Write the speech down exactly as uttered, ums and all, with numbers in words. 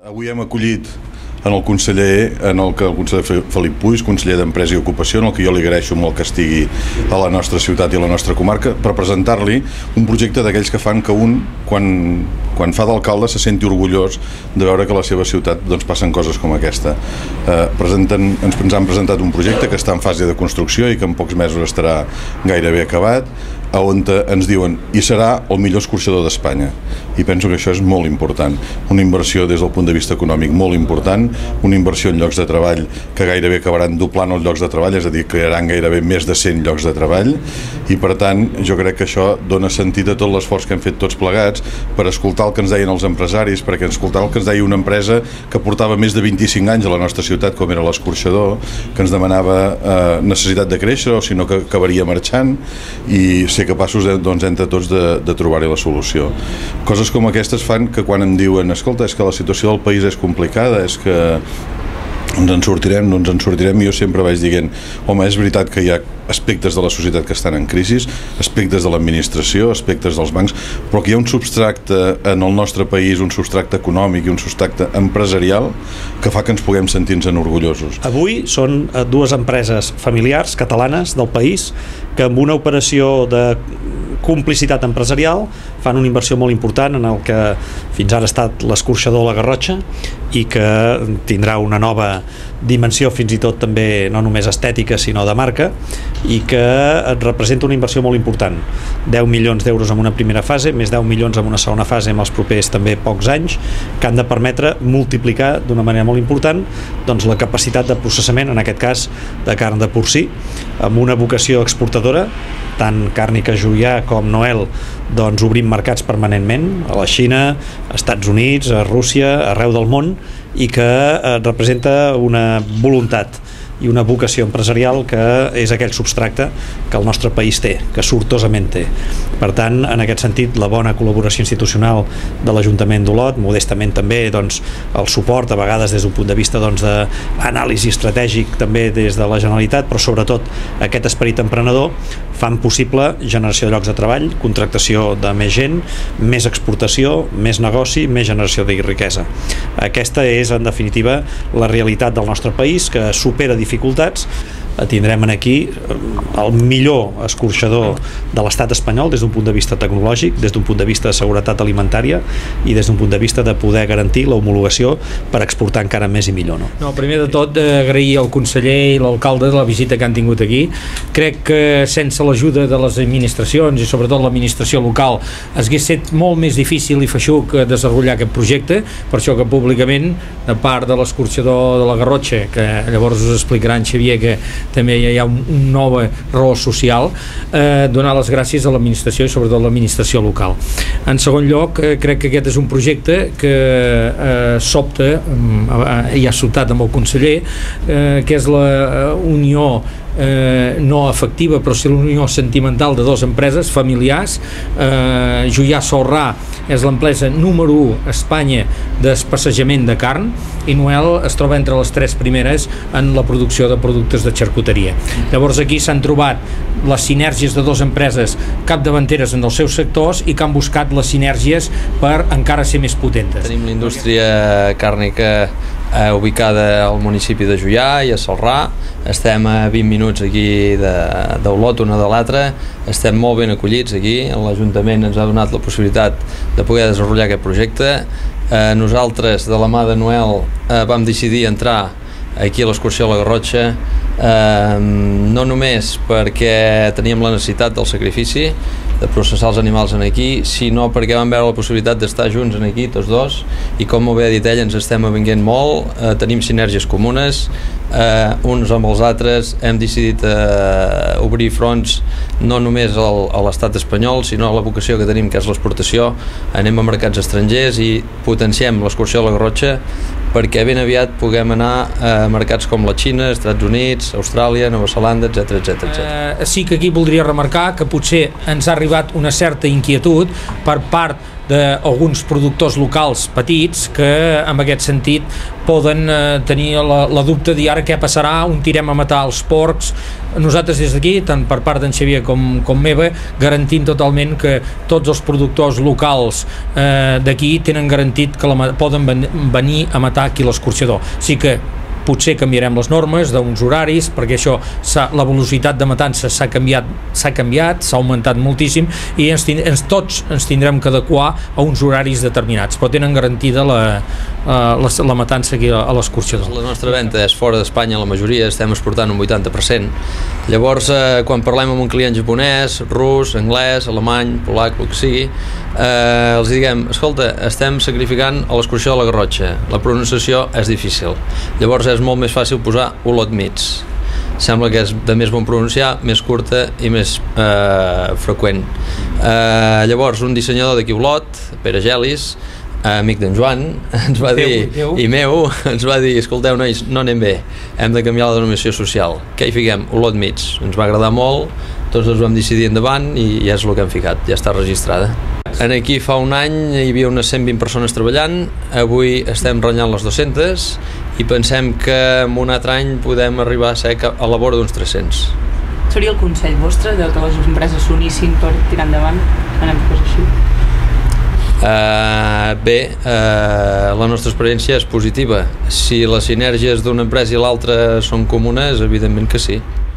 Avui hem acollit en el conseller, en el que el conseller Felip Puig, conseller d'Empresa i Ocupació, en el que jo li agraeixo molt que estigui a la nostra ciutat i a la nostra comarca, per presentar-li un projecte d'aquells que fan que un, quan, quan fa d'alcalde, se senti orgullós de veure que a la seva ciutat doncs, passen coses com aquesta. Eh, presenten, ens, ens han presentat un projecte que està en fase de construcció i que en pocs mesos estarà gairebé acabat, on ens diuen i serà el millor escorxador d'Espanya, i penso que això és molt important, una inversió des del punt de vista econòmic molt important, una inversió en llocs de treball que gairebé acabaran doblant els llocs de treball, és a dir, crearan gairebé més de cent llocs de treball, i per tant jo crec que això dona sentit a tot l'esforç que hem fet tots plegats per escoltar el que ens deien els empresaris, perquè escoltar el que ens deia una empresa que portava més de vint-i-cinc anys a la nostra ciutat, com era l'escorxador, que ens demanava eh, necessitat de créixer o sinó que acabaria marxant, i ser capaços de, doncs, entre tots de, de trobar-hi la solució. Coses com aquestes fan que quan em diuen escolta, és que la situació del país és complicada, és que ens en sortirem, no ens en sortirem, i jo sempre vaig dient, home, és veritat que hi ha aspectes de la societat que estan en crisi, aspectes de l'administració, aspectes dels bancs, però que hi ha un substracte en el nostre país, un substracte econòmic i un substracte empresarial que fa que ens puguem sentir-nos orgullosos. Avui són dues empreses familiars catalanes del país que amb una operació de complicitat empresarial fan una inversió molt important en el que fins ara ha estat l'escorxador La Garrotxa i que tindrà una nova dimensió fins i tot també no només estètica sinó de marca, i que representa una inversió molt important, deu milions d'euros en una primera fase, més deu milions en una segona fase en els propers també pocs anys, que han de permetre multiplicar d'una manera molt important doncs, la capacitat de processament, en aquest cas de carn de porcí, amb una vocació exportadora, tant Càrnica Juià com Noel doncs obrim mercats permanentment a la Xina, als Estats Units, a Rússia, arreu del món, i que eh, representa una voluntat i una vocació empresarial que és aquell substracte que el nostre país té, que sortosament té. Per tant, en aquest sentit, la bona col·laboració institucional de l'Ajuntament d'Olot, modestament també doncs, el suport, a vegades des d'un punt de vista doncs, d'anàlisi estratègic també des de la Generalitat, però sobretot aquest esperit emprenedor, fan possible generació de llocs de treball, contractació de més gent, més exportació, més negoci, més generació de riquesa. Aquesta és, en definitiva, la realitat del nostre país, que supera dificultats. Tindrem aquí el millor escorxador de l'estat espanyol des d'un punt de vista tecnològic, des d'un punt de vista de seguretat alimentària i des d'un punt de vista de poder garantir l'homologació per exportar encara més i millor. No? No, primer de tot, agrair al conseller i l'alcalde de la visita que han tingut aquí. Crec que sense l'ajuda de les administracions i sobretot l'administració local es hagués estat molt més difícil i feixuc desenvolupar aquest projecte, per això que públicament, de part de l'escorxador de La Garrotxa, que llavors us explicarà en Xavier que també hi ha una nova raó social, eh, donar les gràcies a l'administració i sobretot a l'administració local. En segon lloc, eh, crec que aquest és un projecte que eh, s'opta, eh, i ha sobtat amb el conseller, eh, que és la unió Eh, no efectiva però sí l'unió sentimental de dues empreses familiars. eh, Juià Celrà és l'empresa número u a Espanya d'especejament de carn i Noel es troba entre les tres primeres en la producció de productes de xarcuteria. Llavors aquí s'han trobat les sinergies de dues empreses capdavanteres en els seus sectors i que han buscat les sinergies per encara ser més potentes. Tenim la indústria càrnica eh, ubicada al municipi de Juià i a Celrà. Estem a vint minuts aquí d'Olot una de l'altra, estem molt ben acollits aquí, l'Ajuntament ens ha donat la possibilitat de poder desenvolupar aquest projecte. Eh, nosaltres, de la mà de Noel, eh, vam decidir entrar aquí a l'excursió a La Garrotxa, eh, no només perquè teníem la necessitat del sacrifici, de processar els animals en aquí, sinó perquè vam veure la possibilitat d'estar junts en aquí, tots dos, i com ho bé ha dit ell, ens estem avenguent molt, eh, tenim sinergies comunes, eh, uns amb els altres, hem decidit eh, obrir fronts no només al, a l'estat espanyol, sinó a la vocació que tenim, que és l'exportació. Anem a mercats estrangers i potenciem l'excursió a La Garrotxa perquè ben aviat puguem anar a mercats com la Xina, Estats Units, Austràlia, Nova Zelanda, etcètera, etcètera, etcètera. Eh, sí que aquí voldria remarcar que potser ens ha arribat una certa inquietud per part d'alguns productors locals petits que en aquest sentit poden eh, tenir la, la dubte de ara què passarà, on tirem a matar els porcs. Nosaltres des d'aquí, tant per part d'en Xavier com, com meva, garantint totalment que tots els productors locals eh, d'aquí tenen garantit que la, poden ven, venir a matar aquí l'escorxador. Sí que potser canviarem les normes d'uns horaris, perquè això la velocitat de matança s'ha canviat, s'ha canviat, s'ha augmentat moltíssim i ens, ens, tots ens tindrem que adequar a uns horaris determinats, però tenen garantida la, la, la matança aquí a l'escorxador. La nostra venda és fora d'Espanya, la majoria, estem exportant un vuitanta per cent. Llavors, eh, quan parlem amb un client japonès, rus, anglès, alemany, polac, el que sigui, eh, els diguem, escolta, estem sacrificant a l'escorxador de la Garrotxa, la pronunciació és difícil. Llavors és molt més fàcil posar Olot Meats. Sembla que és de més bon pronunciar, més curta i més eh, freqüent. Eh, llavors, un dissenyador d'aquí Olot, Pere Gelis, amic d'en Joan, ens va dir, Déu, Déu. i meu, ens va dir, escolteu nois, no anem bé, hem de canviar la denominació social. Què hi fiquem? Olot Meats. Ens va agradar molt, tots ens vam decidir endavant i ja és el que hem ficat, ja està registrada. En aquí fa un any hi havia unes cent vint persones treballant, avui estem ratllant les dues-centes i pensem que en un altre any podem arribar a ser a la vora d'uns tres-cents. Seria el consell vostre de que les empreses s'unissin per tirar endavant en èpoques així? Uh, bé, uh, la nostra experiència és positiva. Si les sinergies d'una empresa i l'altra són comunes, evidentment que sí.